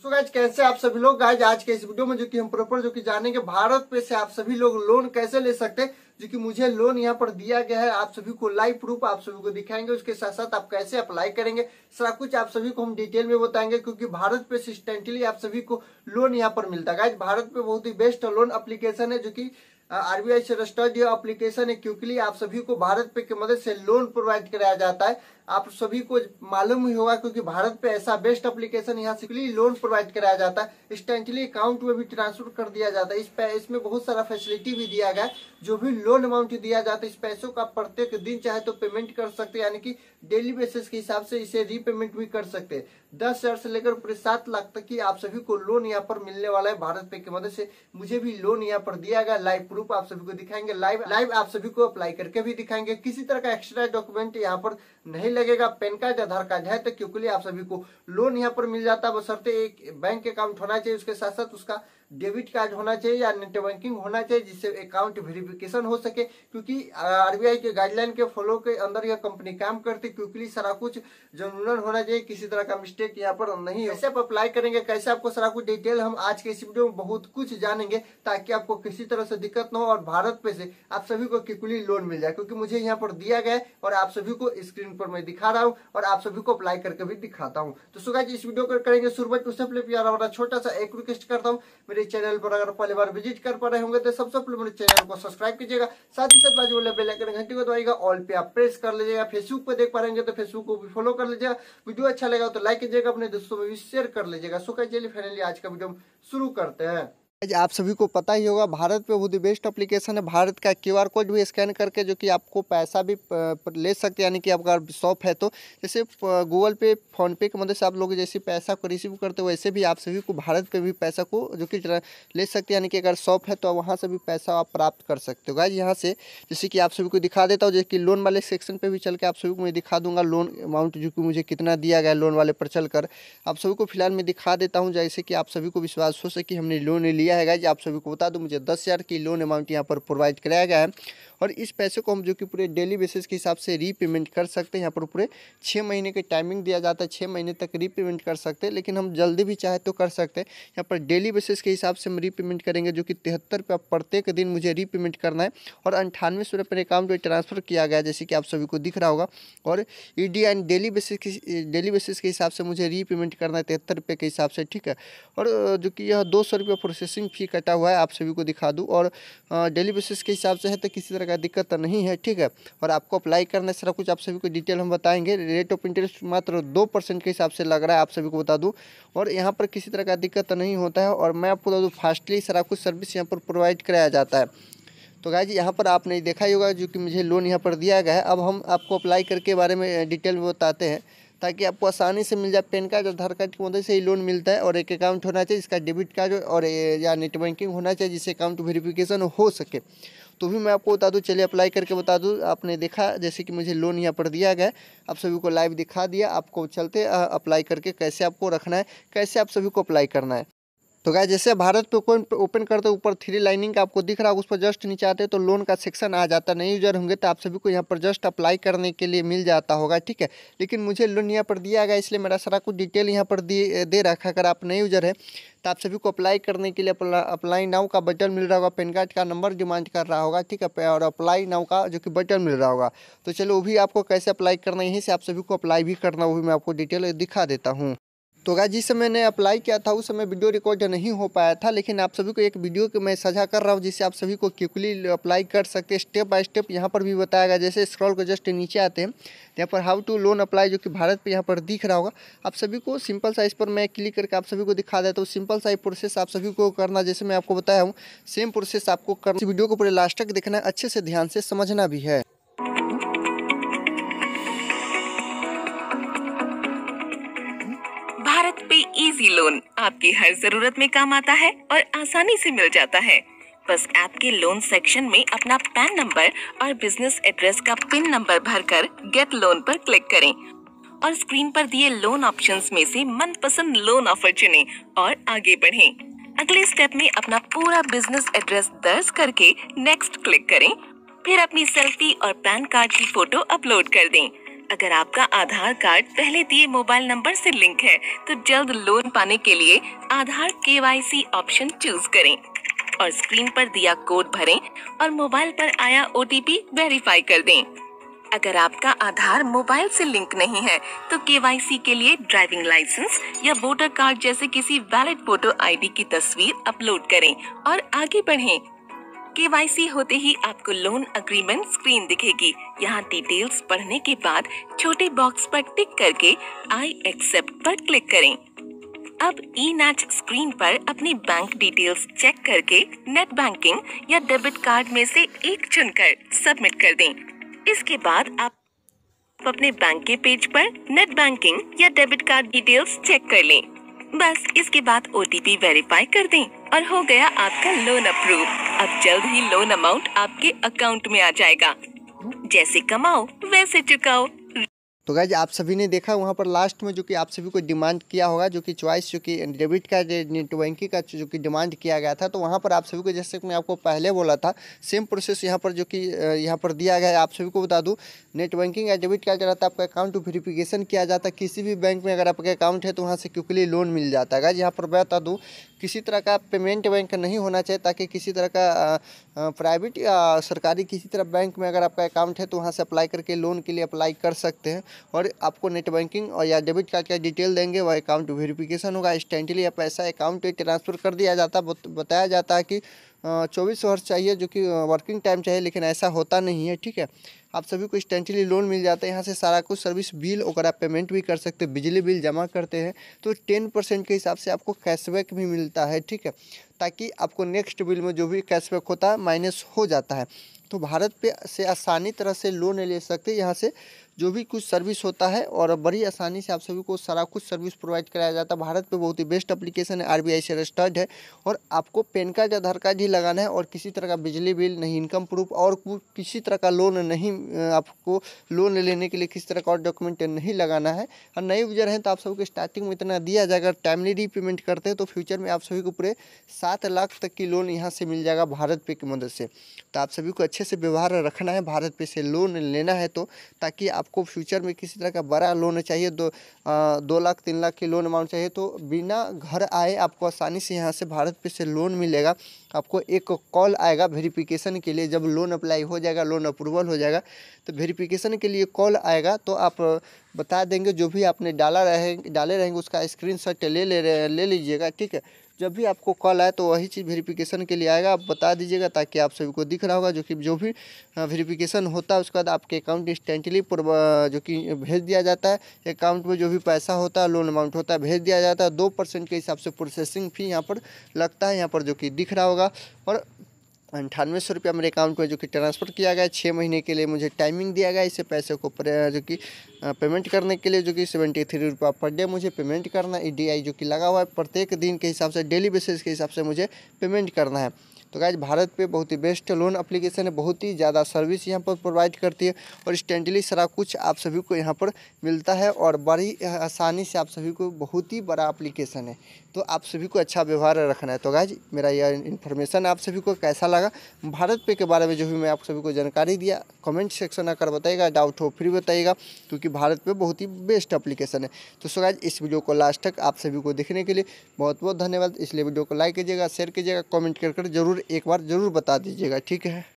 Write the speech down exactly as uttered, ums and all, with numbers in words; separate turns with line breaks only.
तो गाइज कैसे आप सभी लोग गाइज आज के इस वीडियो में जो कि हम प्रॉपर जो कि जानेंगे भारत पे से आप सभी लोग लोन कैसे ले सकते हैं, जो कि मुझे लोन यहाँ पर दिया गया है। आप सभी को लाइव प्रूफ आप सभी को दिखाएंगे, उसके साथ साथ आप कैसे अप्लाई करेंगे सारा कुछ आप सभी को हम डिटेल में बताएंगे, क्योंकि भारत पे इंस्टेंटली आप सभी को लोन यहाँ पर मिलता है। गाइज भारत पे बहुत ही बेस्ट लोन एप्लीकेशन है, जो कि आरबीआई से रजिस्टर्ड ये एप्लीकेशन है। क्योंकि आप सभी को भारत पे की मदद से लोन प्रोवाइड कराया जाता है। आप सभी को मालूम ही होगा, क्योंकि भारत पे ऐसा बेस्ट एप्लीकेशन यहाँ से लोन प्रोवाइड कराया जाता है। इंस्टेंटली अकाउंट में भी ट्रांसफर कर दिया जाता है। इस पे इसमें बहुत सारा फैसिलिटी भी दिया गया है। जो भी लोन अमाउंट दिया जाता है, इस पैसों का प्रत्येक दिन चाहे तो पेमेंट कर सकते हैं, यानी कि डेली बेसिस के हिसाब से इसे रीपेमेंट भी कर सकते हैं। दस हजार से लेकर पूरे सात लाख तक की आप सभी को लोन यहाँ पर मिलने वाला है भारत पे की मदद से। मुझे भी लोन यहाँ पर दिया गया, लाइव प्रूफ आप सभी को दिखाएंगे, लाइव लाइव आप सभी को अप्लाई करके भी दिखाएंगे। किसी तरह का एक्स्ट्रा डॉक्यूमेंट यहाँ पर नहीं लगेगा। पैन कार्ड आधार कार्ड है तो क्योंकि आप सभी को लोन यहाँ पर मिल जाता है। बशर्ते एक बैंक अकाउंट होना चाहिए, उसके साथ साथ उसका डेबिट कार्ड होना चाहिए या नेट बैंकिंग होना चाहिए, जिससे अकाउंट वेरिफिकेशन हो सके। क्योंकि आरबीआई के गाइडलाइन के फॉलो के अंदर यह कंपनी काम करती, क्योंकि सारा कुछ जनरल होना चाहिए, किसी तरह का मिस्टेक यहाँ पर नहीं है। कैसे आप अप्लाई करेंगे, कैसे आपको सारा कुछ डिटेल हम आज के इस वीडियो में बहुत कुछ जानेंगे, ताकि आपको किसी तरह से दिक्कत न हो और भारत पे से आप सभी को क्विकली लोन मिल जाए। क्योंकि मुझे यहाँ पर दिया गया है और आप सभी को स्क्रीन पर मैं दिखा रहा हूँ और आप सभी को अप्लाई करके भी दिखाता हूँ। तो सो गाइस इस वीडियो को करेंगे शुरुआत। उससे पहले प्यार हमारा छोटा सा एक रिक्वेस्ट करता हूँ, मेरे चैनल पर अगर पहली बार विजिट कर पा रहे होंगे तो सबसे पहले मेरे चैनल को सब्सक्राइब कीजिएगा, साथ ही साथ बाजू वाले बेल आइकन घंटी को दबाइएगा, ऑल पे आप प्रेस कर लीजिएगा। फेसबुक पे देख पा रहे तो फेसबुक को भी फॉलो कर लीजिएगा। वीडियो अच्छा लगा तो लाइक कीजिएगा, अपने दोस्तों में भी शेयर कर लीजिएगा। सो गाइस चलिए फाइनली आज का वीडियो शुरू करते हैं। आप सभी को पता ही होगा भारत पे बहुत ही बेस्ट एप्लीकेशन है। भारत का क्यूआर कोड भी स्कैन करके जो कि आपको पैसा भी ले सकते हैं, यानी कि आपका शॉप है तो जैसे गूगल पे फोन पे की मदद से आप लोग जैसे पैसा को रिसीव करते हो, वैसे भी आप सभी को भारत पे भी पैसा को जो कि ले सकते हैं। यानी कि अगर शॉप है तो वहाँ से भी पैसा आप प्राप्त कर सकते हो। गाइस यहाँ से जैसे कि आप सभी को दिखा देता हूँ, जैसे कि लोन वाले सेक्शन पर भी चल के आप सभी को मैं दिखा दूंगा लोन अमाउंट जो कि मुझे कितना दिया गया लोन वाले पर चल कर आप सभी को फिलहाल मैं दिखा देता हूँ, जैसे कि आप सभी को विश्वास हो सके हमने लोन लिया है। गाइस आप सभी को बता दूं मुझे दस हज़ार की लोन अमाउंट यहाँ पर प्रोवाइड कराया गया है और इस पैसे को हम जो कि पूरे डेली बेसिस के हिसाब से रीपेमेंट कर सकते हैं। यहाँ पर पूरे छः महीने के टाइमिंग दिया जाता है, छः महीने तक रीपेमेंट कर सकते हैं, लेकिन हम जल्दी भी चाहे तो कर सकते हैं। यहाँ पर डेली बेसिस के हिसाब से हम रीपेमेंट करेंगे, जो कि तिहत्तर रुपये प्रत्येक दिन मुझे रीपेमेंट करना है और अंठानवे सौ रुपये अकाउंट में ट्रांसफ़र किया गया, जैसे कि आप सभी को दिख रहा होगा। और E D and daily basis की डेली बेसिस के हिसाब से मुझे रीपेमेंट करना है तिहत्तर रुपये के हिसाब से, ठीक है। और जो कि यह दो सौ रुपये प्रोसेसिंग फ़ी कटा हुआ है, आप सभी को दिखा दूँ। और डेली बेसिस के हिसाब से है तो किसी तरह का दिक्कत नहीं है, ठीक है। और आपको अप्लाई करना है सारा कुछ आप सभी को डिटेल हम बताएंगे। रेट ऑफ इंटरेस्ट मात्र दो परसेंट के हिसाब से लग रहा है, आप सभी को बता दूं। और यहाँ पर किसी तरह का दिक्कत नहीं होता है और मैं आपको बता दूं फास्टली सारा कुछ सर्विस यहाँ पर प्रोवाइड कराया जाता है। तो गाइस यहाँ पर आपने देखा ही होगा जो कि मुझे लोन यहाँ पर दिया गया है। अब हम आपको अप्लाई करके बारे में डिटेल में बताते हैं, ताकि आपको आसानी से मिल जाए। पैन कार्ड और आधार कार्ड की मदद से ही लोन मिलता है और एक अकाउंट होना चाहिए, इसका डेबिट कार्ड और या नेट बैंकिंग होना चाहिए, जिससे अकाउंट वेरिफिकेशन हो सके। तो भी मैं आपको बता दूं, चलिए अप्लाई करके बता दूं। आपने देखा जैसे कि मुझे लोन यहाँ पर दिया गया, आप सभी को लाइव दिखा दिया। आपको चलते अप्लाई करके कैसे आपको रखना है, कैसे आप सभी को अप्लाई करना है। तो गाइस जैसे भारत पे कोई ओपन करते ऊपर थ्री लाइनिंग का आपको दिख रहा है, उस पर जस्ट नीचे आते हैं तो लोन का सेक्शन आ जाता है। नए यूजर होंगे तो आप सभी को यहाँ पर जस्ट अप्लाई करने के लिए मिल जाता होगा, ठीक है। लेकिन मुझे लोन यहाँ पर दिया गया, इसलिए मेरा सारा कुछ डिटेल यहाँ पर दे दे रखा है। अगर आप नए यूजर है तो आप सभी को अप्लाई करने के लिए अप्लाई नाउ का बटन मिल रहा होगा, पैन कार्ड का नंबर डिमांड कर रहा होगा, ठीक है, और अप्लाई नाउ का जो कि बटन मिल रहा होगा। तो चलो वो भी आपको कैसे अप्लाई करना है, यहीं से आप सभी को अप्लाई भी करना, वो भी मैं आपको डिटेल दिखा देता हूँ। तो गाइस जिस समय मैंने अप्लाई किया था उस समय वीडियो रिकॉर्ड नहीं हो पाया था, लेकिन आप सभी को एक वीडियो के मैं साझा कर रहा हूँ, जिससे आप सभी को क्विकली अप्लाई कर सकते हैं। स्टेप बाय स्टेप यहाँ पर भी बताया गया। जैसे स्क्रॉल को जस्ट नीचे आते हैं यहाँ पर हाउ टू लोन अप्लाई, जो कि भारत पे यहाँ पर दिख रहा होगा। आप सभी को सिंपल सा इस पर मैं क्लिक करके आप सभी को दिखा देता हूँ। सिंपल सा प्रोसेस आप सभी को करना, जैसे मैं आपको बताया हूँ सेम प्रोसेस आपको करना। वीडियो को पूरे लास्ट तक देखना है, अच्छे से ध्यान से समझना भी है।
भारत पे इजी लोन आपकी हर जरूरत में काम आता है और आसानी से मिल जाता है। बस ऐप के लोन सेक्शन में अपना पैन नंबर और बिजनेस एड्रेस का पिन नंबर भरकर गेट लोन पर क्लिक करें और स्क्रीन पर दिए लोन ऑप्शंस में से मनपसंद लोन ऑफर चुनें और आगे बढ़ें। अगले स्टेप में अपना पूरा बिजनेस एड्रेस दर्ज करके नेक्स्ट क्लिक करें। फिर अपनी सेल्फी और पैन कार्ड की फोटो अपलोड कर दें। अगर आपका आधार कार्ड पहले दिए मोबाइल नंबर से लिंक है तो जल्द लोन पाने के लिए आधार केवाईसी ऑप्शन चूज करें और स्क्रीन पर दिया कोड भरें और मोबाइल पर आया ओटीपी वेरीफाई कर दें। अगर आपका आधार मोबाइल से लिंक नहीं है तो केवाईसी के लिए ड्राइविंग लाइसेंस या वोटर कार्ड जैसे किसी वैलिड फोटो आईडी की तस्वीर अपलोड करें और आगे बढ़ें। केवाईसी होते ही आपको लोन अग्रीमेंट स्क्रीन दिखेगी। यहाँ डिटेल्स पढ़ने के बाद छोटे बॉक्स पर टिक करके आई एक्सेप्ट पर क्लिक करें। अब ई नेट स्क्रीन पर अपनी बैंक डिटेल्स चेक करके नेट बैंकिंग या डेबिट कार्ड में से एक चुनकर सबमिट कर दें। इसके बाद आप अपने बैंक के पेज पर नेट बैंकिंग या डेबिट कार्ड डिटेल्स चेक कर लें। बस इसके बाद ओटीपी वेरीफाई कर दें और हो गया आपका लोन अप्रूव। अब जल्द ही लोन अमाउंट आपके अकाउंट में आ जाएगा। जैसे कमाओ वैसे चुकाओ।
तो गाइज आप सभी ने देखा वहाँ पर लास्ट में जो कि आप सभी को डिमांड किया होगा, जो कि चॉइस जो कि डेबिट का नेट बैंकिंग का जो कि डिमांड किया गया था, तो वहाँ पर आप सभी को जैसे मैं आपको पहले बोला था सेम प्रोसेस यहाँ पर जो कि यहाँ पर दिया गया है। आप सभी को बता दूँ नेट बैंकिंग या डेबिट कार्ड रहता है आपका अकाउंट वेरिफिकेशन किया जाता है। किसी भी बैंक में अगर आपका अकाउंट है तो वहाँ से क्विकली लोन मिल जाता है। गाइज यहाँ पर बता दूँ किसी तरह का पेमेंट बैंक नहीं होना चाहिए, ताकि किसी तरह का प्राइवेट या सरकारी किसी तरह बैंक में अगर आपका अकाउंट है तो वहाँ से अप्लाई करके लोन के लिए अप्लाई कर सकते हैं। और आपको नेट बैंकिंग और या डेबिट कार्ड का डिटेल देंगे, वह अकाउंट वेरिफिकेशन होगा, इंस्टेंटली या पैसा अकाउंट पे ट्रांसफ़र कर दिया जाता है। बताया जाता है कि चौबीस आवर्स चाहिए, जो कि वर्किंग टाइम चाहिए, लेकिन ऐसा होता नहीं है। ठीक है, आप सभी को इंस्टेंटली लोन मिल जाता है। यहाँ से सारा कुछ सर्विस बिल अगर आप पेमेंट भी कर सकते हैं, बिजली बिल जमा करते हैं तो टेन परसेंट के हिसाब से आपको कैशबैक भी मिलता है। ठीक है, ताकि आपको नेक्स्ट बिल में जो भी कैशबैक होता है माइनस हो जाता है। तो भारत पे से आसानी तरह से लोन ले सकते हैं। यहाँ से जो भी कुछ सर्विस होता है और बड़ी आसानी से आप सभी को सारा कुछ सर्विस प्रोवाइड कराया जाता है। भारत पे बहुत ही बेस्ट एप्लीकेशन है, आरबीआई से रजिस्टर्ड है। और आपको पैन कार्ड आधार कार्ड ही लगाना है और किसी तरह का बिजली बिल नहीं, इनकम प्रूफ और किसी तरह का लोन नहीं, आपको लोन लेने के लिए किसी तरह का और डॉक्यूमेंट नहीं लगाना है। और नए यूजर हैं तो आप सबको स्टार्टिंग में इतना दिया जाएगा। टाइमली रीपेमेंट करते हैं तो फ्यूचर में आप सभी को पूरे सात लाख तक की लोन यहाँ से मिल जाएगा भारत पे की मदद से। तो आप सभी को अच्छे से व्यवहार रखना है, भारत पे से लोन लेना है तो, ताकि आपको फ्यूचर में किसी तरह का बड़ा लोन चाहिए, दो आ, दो लाख तीन लाख की लोन अमाउंट चाहिए तो बिना घर आए आपको आसानी से यहाँ से भारत पे से लोन मिलेगा। आपको एक कॉल आएगा वेरिफिकेशन के लिए। जब लोन अप्लाई हो जाएगा, लोन अप्रूवल हो जाएगा तो वेरिफिकेशन के लिए कॉल आएगा, तो आप बता देंगे जो भी आपने डाला रहे डाले रहेंगे उसका स्क्रीनशॉट ले ले ले लीजिएगा। ठीक है, जब भी आपको कॉल आए तो वही चीज़ वेरिफिकेशन के लिए आएगा, आप बता दीजिएगा ताकि आप सभी को दिख रहा होगा। जो कि जो भी वेरिफिकेशन होता है उसके बाद आपके अकाउंट इंस्टेंटली जो कि भेज दिया जाता है। अकाउंट में जो भी पैसा होता है, लोन अमाउंट होता है, भेज दिया जाता है। दो परसेंट के हिसाब से प्रोसेसिंग फी यहाँ पर लगता है, यहाँ पर जो कि दिख रहा होगा। और अंठानवे सौ रुपया मेरे अकाउंट में जो कि ट्रांसफ़र किया गया है। छः महीने के लिए मुझे टाइमिंग दिया गया है इसे पैसे को जो कि पेमेंट करने के लिए, जो कि सेवेंटी थ्री रुपया पर डे मुझे पेमेंट करना। ई डी आई जो कि लगा हुआ है प्रत्येक दिन के हिसाब से, डेली बेसिस के हिसाब से मुझे पेमेंट करना है। तो गाइज भारत पे बहुत ही बेस्ट लोन एप्लीकेशन है, बहुत ही ज़्यादा सर्विस यहाँ पर प्रोवाइड करती है और इंस्टेंटली सारा कुछ आप सभी को यहाँ पर मिलता है और बड़ी आसानी से आप सभी को, बहुत ही बड़ा एप्लीकेशन है। तो आप सभी को अच्छा व्यवहार रखना है। तो गाइज मेरा यह इन्फॉर्मेशन आप सभी को कैसा लगा, भारत पे के बारे में जो भी मैं आप सभी को जानकारी दिया, कमेंट सेक्शन आकर बताइएगा, डाउट हो फिर बताइएगा, क्योंकि भारत पे बहुत ही बेस्ट एप्लीकेशन है। तो सो गाइज इस वीडियो को लास्ट तक आप सभी को देखने के लिए बहुत बहुत धन्यवाद। इसलिए वीडियो को लाइक कीजिएगा, शेयर कीजिएगा, कमेंट कर कर जरूर एक बार ज़रूर बता दीजिएगा। ठीक है।